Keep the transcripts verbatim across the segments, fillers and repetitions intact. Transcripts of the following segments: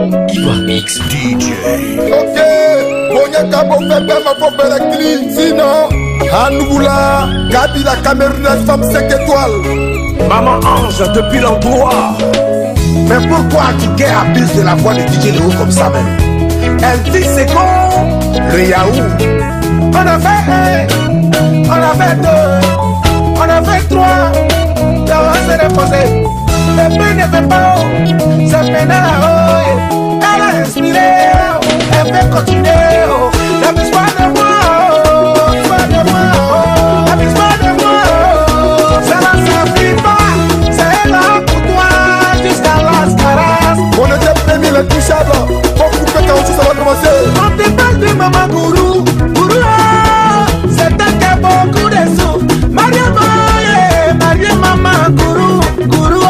Iva Mix D J. Ok, Bonyaka bon fait pas ma pauvre électrique. Sinon, Anouboula, Gabi la Camerounaise femme cinq étoiles. Maman Ange depuis l'endroit. Mais pourquoi tu guerres abuse de la voix de D J Léo comme ça même? Elle dit c'est con, le Yahoo. On a fait un, on a fait deux, on a fait trois. Là on s'est reposé. Le pain ne fait pas haut, ça fait là-haut. Elle a respiré, elle fait continuer. N'abuse pas de moi, n'abuse pas de moi, n'abuse pas de moi. Ça ne s'applique pas, c'est là pour toi jusqu'à l'ascaras. On était premier les touchables, faut couper quand ça va commencer. On te parle de maman Gourou, Gourou, c'est un qui a beaucoup de sous. Maria Moye, Maria maman Gourou, Gourou.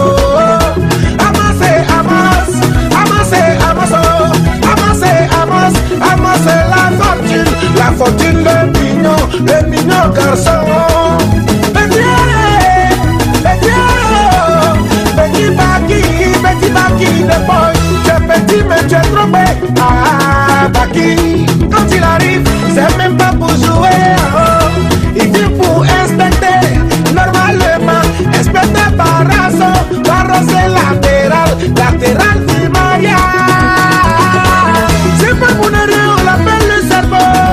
La fortune, le mignon, le mignon garçon. Petit, petit, petit Baki, petit Baki, le boy. Tu es petit mais tu es trop bête. Ah, Baki, quand il arrive, c'est même pas pour jouer. Oh. Il vient pour inspecter, normalement, inspecter par raison, carrosser latéral, latéral du mariage. C'est pas mon erreur, on l'appelle le cerveau.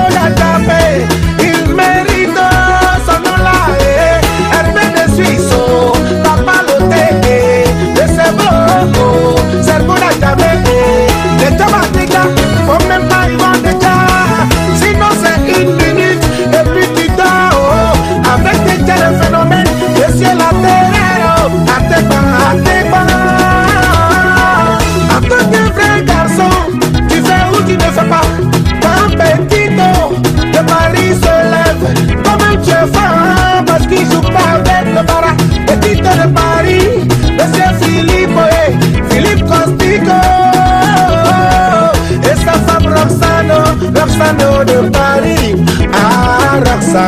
Il mérite son nom là, Hervé de Suisse, Papa Loté, le cerveau, cerveau n'a jamais, les tomates, faut même pas y vendre déjà, sinon c'est une minute, et puis tu dors, avec des tels phénomènes, le ciel à terre, à tes pas, à tes pas. En tant que vrai garçon, tu fais ou tu ne fais pas, quand petit nom. Le mari se lève, comme tu es femme, parce qu'il joue pas avec le bara. Petite de Paris, monsieur Philippe, oui, Philippe Costico. Et sa femme Roxano, Roxano de Paris, ah Roxane.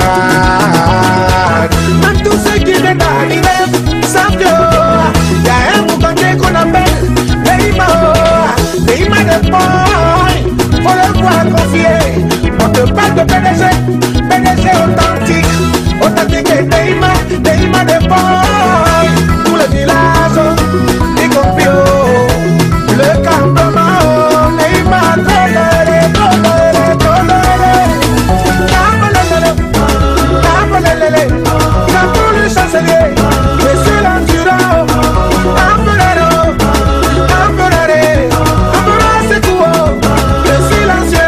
Même tous ceux qui viennent d'arriver savent que y a un boucanté qu'on appelle Neymar, Neymar de Paris, faut le voir confier. On te parle de P D G, P D G authentique, authentique et Neymar, Neymar de boy. Tout le village, y compris le campement, Neymar toléré, toléré, toléré. Tapolélé, tapolélé, il a pour le chancelier, monsieur l'endurant, Amperero, Amperere, Amperero c'est tout, le silencieux.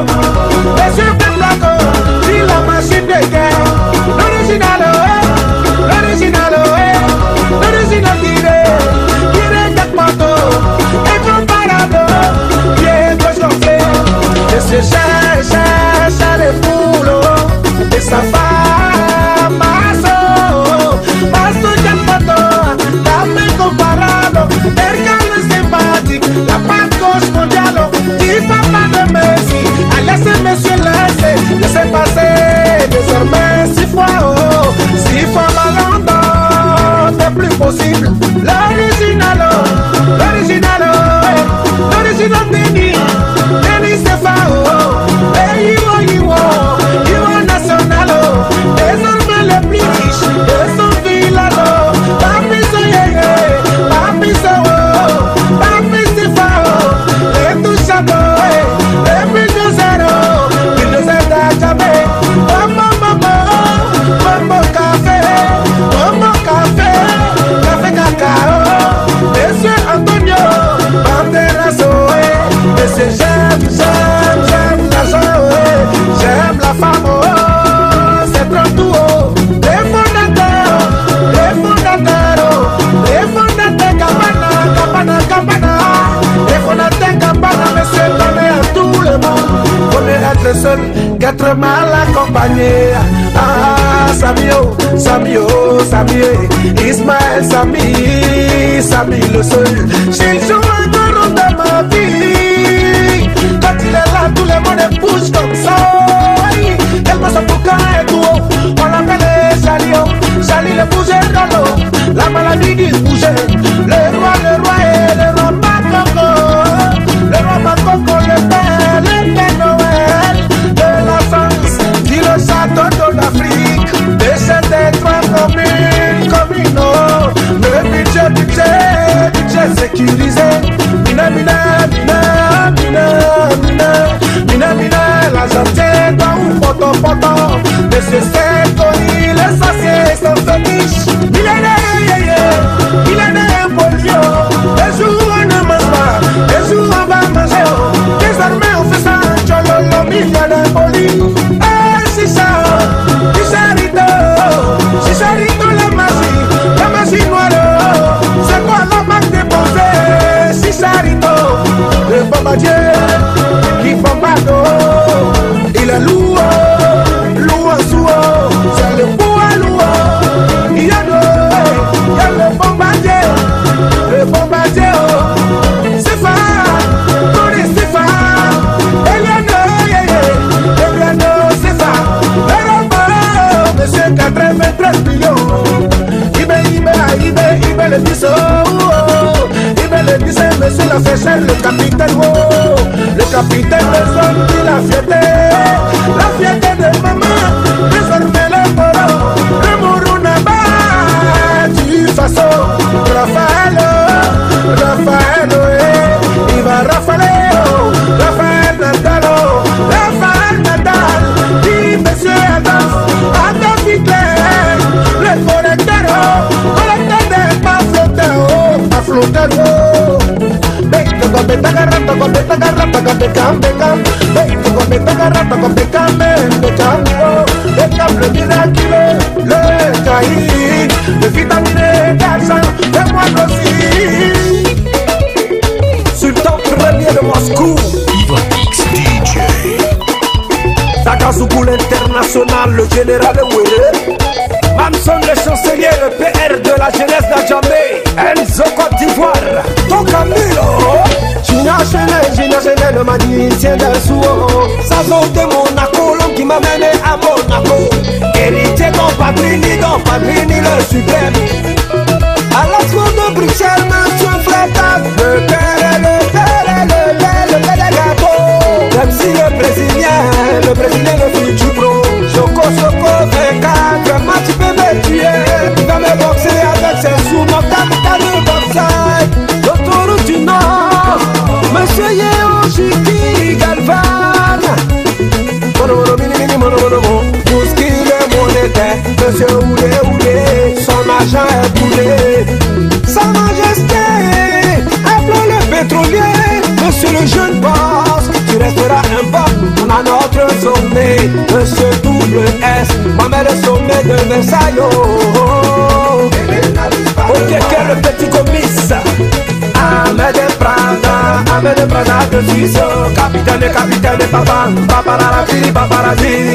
La machine de guerre, l'original, l'original, l'original tiré, tiré de manteau, incomparable, bien gonflé, et ce cher, cher, cher les poules, et sa femme, Masso, Masso de manteau, dame incomparable, ergane sympathique, la pâte gauche mondiale, qui va pas de Messi, à laisser monsieur laisser, laisser passer, désormais six fois, oh, six fois Valentine, c'est plus possible, l'original, l'original, l'original Denis, Denis Stéphano, et Iwo, Iwo, Iwo National, désormais les plus riches de son village, Papi Soyeye, Papi Sowo, Papi Stéphano, les touchados, les mille de zéro, mille de zéro à jamais, maman, maman, maman café, maman café, café cacao, monsieur Antonio, Banderazo, monsieur j'aime, j'aime, j'aime l'argent, j'aime la femme, oh, c'est trop tout, oh, les fondateurs, les fondateurs, les fondateurs, Cabana, Cabana, Cabana, les fondateurs, Cabana, monsieur donné à tout le monde, on est être seul, qu'être mal accompagné, ah, Samio, Samio, Samie, Ismaël, Sami, Sami le seul, j'ai joué un rôle dans ma vie, quand il est là, tout le monde est pousse comme ça, tellement son bouquin est tout haut, on l'appelle Jalio, Jali le bouger dans l'eau, la maladie dit bouger, le roi, le roi et le roi, pas sécurisé. Mina, mina, mina, mina, mina, mina, mina, la gentille doit ou poto, poto. Mais c'est cette connie, les sorciers sont fétiches. Il est né, yeah, yeah. Il est né, polio. Les jours on ne mange pas, les jours on va manger. Désormais on fait ça, tchololo, millionnaire poli. Eh, c'est ça, Chicharito, Chicharito la magie, la magie noire. C'est quoi la marque déposée, Chicharito, le bombardier qui bombarde. Il est lourd, lourd en sous, c'est le bois lourd. Il y a le, il y a le bombardier, le bombardier. C'est fort, Tony c'est fort. Eliano, yeah, yeah, Eliano c'est fort. Le robot, monsieur quatre-vingt-treize millions. Il met, il met, il met, il met le dix, oh, il met le dix, monsieur la fait le capitaine, oh. Le capitaine de son dit la fierté, la fierté de maman, désormais le moro, le moro n'a pas du façon. Raphaël, Raphaël, eh, il va Raphaël, Raphaël Nadal, Raphaël Nadal, dit monsieur Adolf, Adolf Hitler, le collecteur, collecteur des pas flotteurs, pas flotteurs. Toco beta garrata con beta garrata con becam becam. Toco beta garrata con becam becam. Becam le miracle, le caïd, le vitamine d'argent, le moindre aussi. Sultan premier de Moscou, Ivamix D J. Takasuku l'international, le général Ouere. Mamson le chancelier, le P R de la jeunesse d'Adjamé. Enzo Côte d'Ivoire, Tocamilo. Gina Chenet, Gina Chenet, le magicien del Suo. Sazon de Monaco, l'homme qui m'a mené à Monaco. Héritier d'Ompatrini, d'Ompatrini le suprême. À la cour de Bruxelles, monsieur Frétas. Le père, le père, le père, le père des gâteaux. Même si le brésilien, le brésilien le futur pro. Choco, choco, vingt-quatre, moi tu peux me tuer. Tu vas me boxer avec ses sous, mon capital de boxer. L'autoroute du Nord, monsieur Yeo Chiki Galvan. Mono, mono, mini, mini, mono, mono, mono. Bousquille le monétaire, monsieur Oulé, Oulé. Son argent est boulé. Sa majesté, appelons le pétrolier. Monsieur le jeune boss, tu resteras un boss. On a notre sommet, monsieur double S. Moi-même le sommet de Versailles. Ok, quel le petit commis. Ahmed Prada, Ahmed Prada de Suisse. Capitaine, capitaine, papa, papa la vie, papa la vie.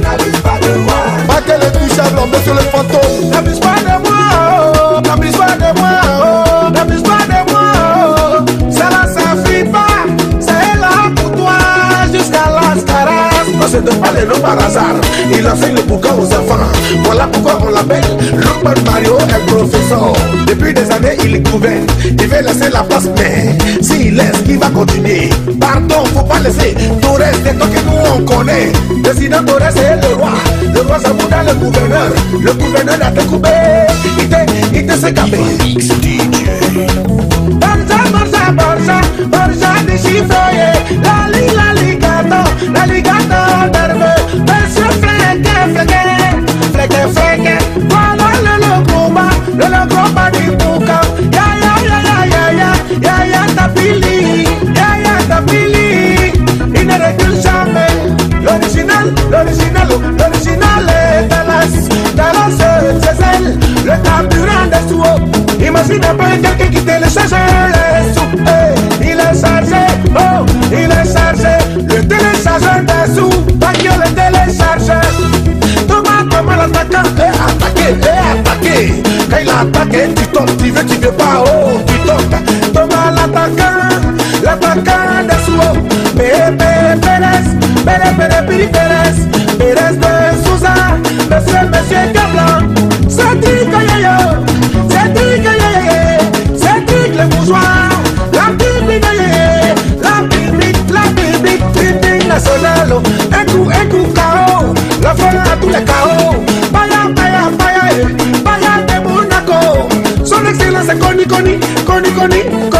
Pas qu'elle est touchable, monsieur le fantôme. N'abuse pas de moi, n'abuse pas de moi, n'abuse pas de moi. Ça là, ça fuit pas, c'est là pour toi jusqu'à l'Ascaras. On se donne pas les noms par hasard. Il enseigne le bouquin aux enfants. Voilà pourquoi on l'appelle Lopan Mario, un professeur. Depuis des années, il gouverne. Il veut laisser la place, mais s'il laisse, il va continuer. Pardon, faut pas laisser. Torres, c'est toi que nous on connaît. Président Torres est le roi. Le roi Zamunda, le gouverneur. Le gouverneur a te coupé. Il te, il te s'est capé. Ivamix D J. Borja, Borja, Borja, Borja déchiffré. La li, la ligato, la ligato d'herbe. Monsieur Fleque, Fleque, Fleque, Fleque. Voilà le logoba, le logoba du boucan. Ya, ya, ya, ya, ya, ya, ya, ya, tapili, ya, ya, tapili. Il ne recule jamais. L'original, l'original, l'original est Dallas, Dallas, c'est elle, le carburant des sous. Imagine un peu quelqu'un qui télécharge les sous. Hey, il est chargé, oh, il est chargé. Le téléchargeur des sous, pas que le téléchargeur. Thomas, comment l'attaquant est attaqué, est attaqué. Quand il a attaqué, tu tombes, tu veux, tu veux pas, oh, tu tombes. Thomas, l'attaquant, l'attaquant des sous. Pérez, Pérez, Pérez, Pérez, Pérez, Pérez, Pérez, Pérez de Souza, monsieur, monsieur Cablan, Cédric Oyoyo, Cédric Oyoyo, Cédric le bourgeois, la Bible, la Bible, la Bible, Bible nationale, un coup, un coup, K O, la folle à tous les K O, Baya, Baya, Baya, Baya de Monaco, son excellence est connu, connu, connu, connu, connu.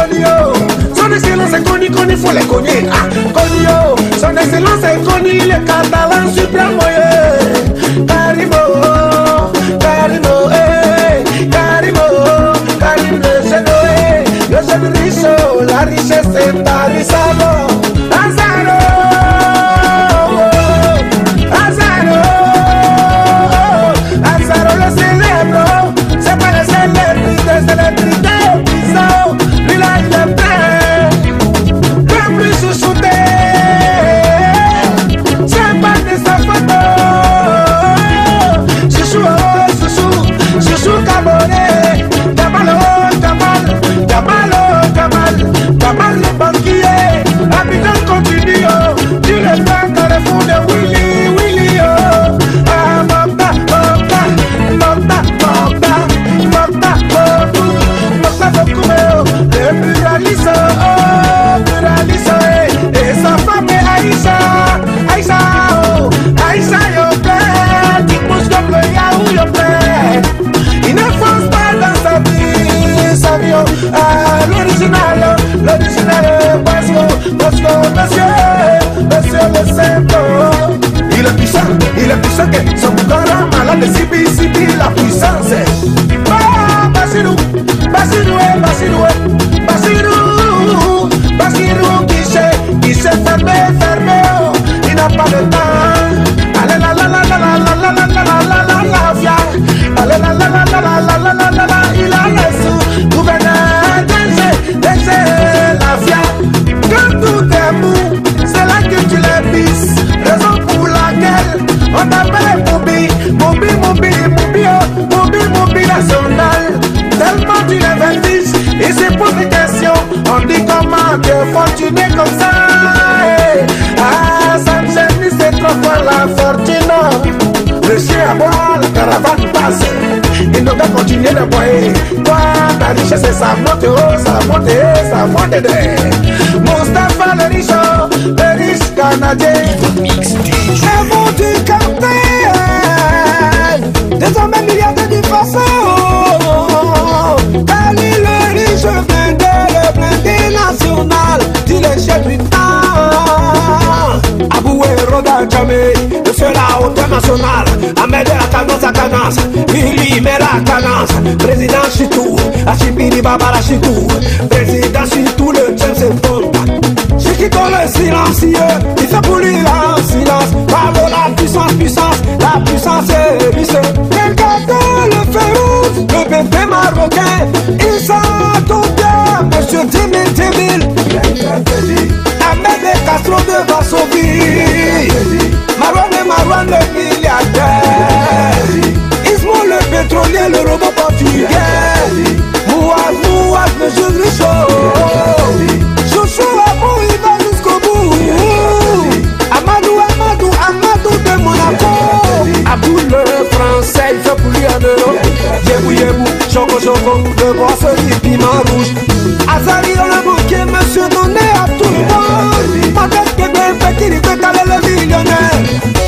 Conio, son excellence est connu, connu, faut les cogner. Ah, Conio, son excellence est connu, le catalan suprême, yeah. Carimo, Carimo, eh, Carimo, Carimo, le jeune, eh, le jeune riche, la richesse est tarissable. Azaro, Azaro, Azaro le célèbre, c'est pas le célébrité, célébrité. Lui là il est prêt, le plus chouchouté, c'est pas de sa photo. Chouchou, oh, chouchou, chouchou Caboret, Kamalo, Kamal, Kamalo, Kamal, Kamal le banquier, Abidjan continue, tu le prends Carrefour de Willy, Willy, oh, ah, Mokta, Mokta, Mokta, Mokta, Mokta, Mokta, Mokta, Mokta, le pluralisme, oh, pluralisme, et sa femme est Aïcha, Aïcha, oh, Aïcha, yo plaît, qui pousse comme le yaou, yo plaît. Il ne fonce pas dans sa vie, sa vie, oh, ah, l'original, l'original, Bosco, Bosco, monsieur, monsieur le Saint-O. Il est puissant, il est puissant que son corps malade, sibi, sibi, la puissance. Ah, Basirou, Basirou, Basirou, Basirou, Basirou qui s'est, qui s'est fermé, fermé, oh, il n'a pas de temps. Allez la la la la la la la la la la la la via. Allez la la la la la la la la la la, il a les sous, gouverneur, D G, D G, la via. Quand tout est mou, c'est là que tu les bisses, raison pour laquelle on t'appelle Mobi, Mobi, Mobi, Mobi, oh, Mobi, Mobi national. Tellement tu les vertiges, et c'est pour des questions. On dit comment que fortuné comme ça. Hey. Ah, ça me gêne, c'est trop fort la fortune. Le chien à boire, la caravane passe. Il nous doit continuer de boire. Toi, ta richesse, c'est sa montée, oh, sa montée, sa montée de. Mustapha le riche, le riche canadien. Mix D J. C'est bon du quartier. Désormais, milliardaires du passé. Kali le riche blindé, le blindé national. Dis le chef du temps. Aboué Roda Djamé, le seul à hauteur nationale. Ahmed la cadence à cadence. Billy met la cadence. Président Chitou, Achibiri Babara Chitou. Président Chitou, le James Bond. Chiquito le silencieux, il fait pour lui en silence. Bravo la puissance, puissance, la puissance est vissée. Le gâteau, le féroce, le bébé marocain. Il sent tout bien, monsieur Timil Timil. Ahmed et Castro de Varsovie. Marwan et Marwan le milliardaire. Ismo le pétrolier, le robot portugais. Mouaz, Mouaz, monsieur Richaud. Chouchou Abou, il va jusqu'au bout. Amadou, Amadou, Amadou de Monaco. Abou le français, il fait pour lui un euro. Yébou, yébou, choco, choco, de brasserie, piment rouge. Azari dans le bouquet, monsieur donné à tout le monde. Ma tête qui est bien petit, il peut caler le millionnaire.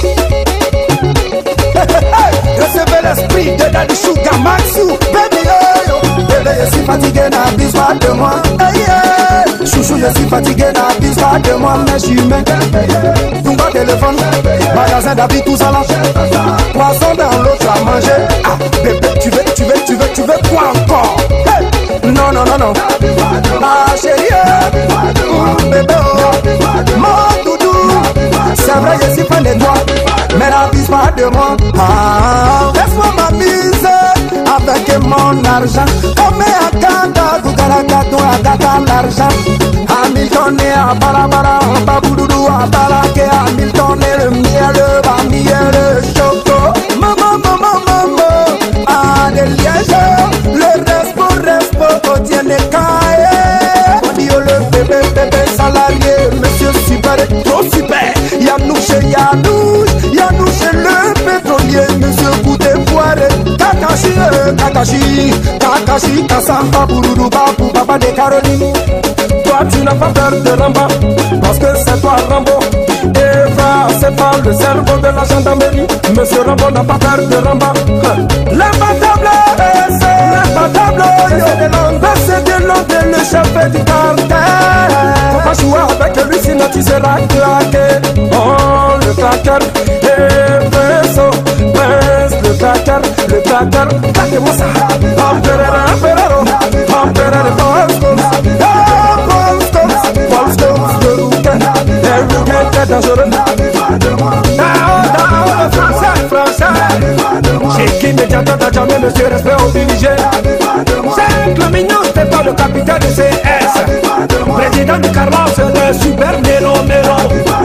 Recevez l'esprit de Daddy Sugar Maxou. Baby, yo, yo. Bébé, je suis fatigué, n'abuse pas de moi. Hey, yeah. Chouchou, je suis fatigué, n'abuse pas de moi. Mais je suis humain. Tumba téléphone, magasin d'habits, tout ça là. Poisson dans l'autre à manger. Ah, bébé, tu veux, tu veux, tu veux, tu veux quoi encore? Hey. Non, non, non, non. Ma chérie, mmh, bébé, oh. Mon doudou. C'est vrai, je suis fan de toi. Mais n'abuse pas de moi. Ah, laisse-moi m'amuser avec mon argent. Comme à Kanda, Kukarakato, à Kata l'argent. Hamilton et à Balabara, à Baboudoudou, à Balaké, Hamilton et le miel, le miel, le choco. Maman, maman, maman, ah, des lièges. Le respo, respo, quotidien des cahiers. On dit, oh, le bébé, bébé, salarié, monsieur super, trop super. Yanouche, Yanouche, Yanouche, le pétrolier, monsieur Goûté Poiré. Kakashi, Kakashi, Kakashi, Kassamba, Bouroudou, Babou, Baba de Caroline. Toi, tu n'as pas peur de Rambo, parce que c'est toi Rambo. Eva, c'est pas le cerveau de la gendarmerie. Monsieur Rambo n'a pas peur de Rambo. L'imbattable, c'est l'imbattable. C'est de l'homme, c'est de l'homme, le chef du cartel. Faut pas jouer avec lui sinon tu seras claqué. Oh le claqueur, et Benzo, Benz le claqueur, le claqueur, claquez-moi ça. Empereur, empereur, empereur de Paul Scholes. Oh Paul Scholes, Paul Scholes de Rouquin. Et Rouquin très dangereux. Dao, Dao, le français, français. Chez qui médiateur n'a jamais monsieur respect obligé. Cinq minutes par le capitaine de C S. Président de Carlos, le super Mélo Mélo.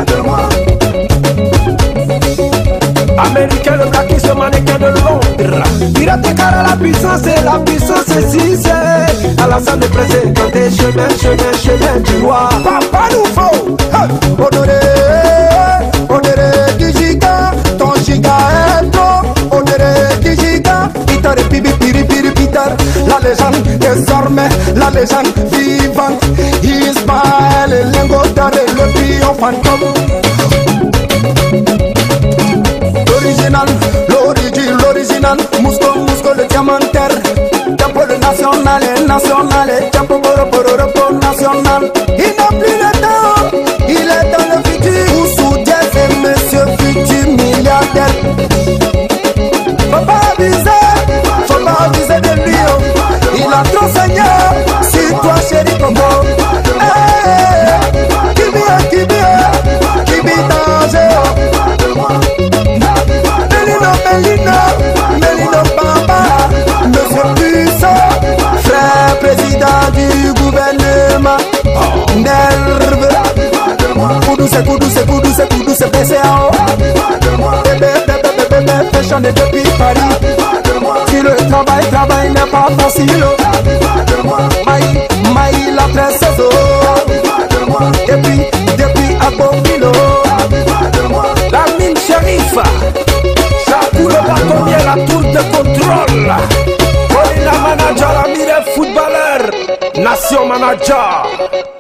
Américain, le blackiste mannequin de Londres. Il a tes à la puissance et la puissance c'est six. Alassane le président des chemins, chemins, chemins du roi. Papa nous faut honorer, honorer du giga. Ton giga est trop, honorer du giga. Peter et Pibi, Piri, Piri, Peter. La légende désormais, la légende vivante. Ismaël et Lingotar et le pion fantôme. L'original, l'origine, l'original. Musco, Musco, le diamantaire. Tempo le national et national et tempo poro poro repo national. Il n'a plus le temps, il est dans le futur. Vous soutient et monsieur futur milliardaire. Faut pas abuser, faut pas abuser de lui. Il a trop saigné sur toi chéri Congo. Eh, Kibi, Kibi, Kibi danger. Melino, Melino, Melino Baba, monsieur puissant, frère président du gouvernement. Nerve, Koudou c'est Koudou c'est Koudou c'est Koudou c'est P C A O. Bébé, bébé, bébé, bébé, fait chanter depuis Paris. Si le travail, travail n'est pas facile. Maï, Maï la princesse. Depuis, depuis Abomino. La mine shérif. Chakou le bâtonnier, la tour de contrôle. Colina manager, Amire footballeur. Nation manager.